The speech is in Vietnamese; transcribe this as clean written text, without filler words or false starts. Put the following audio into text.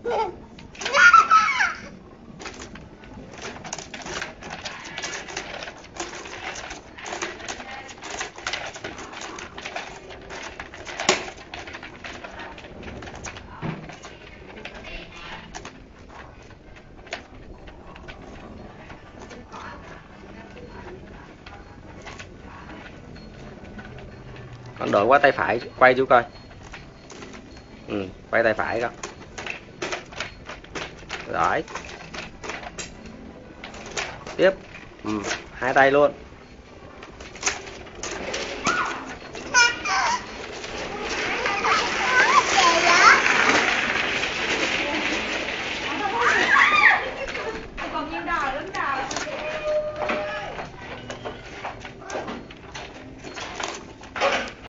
Con đổi qua tay phải, quay chú coi. Quay tay phải con. Rồi. Tiếp. Hai tay luôn.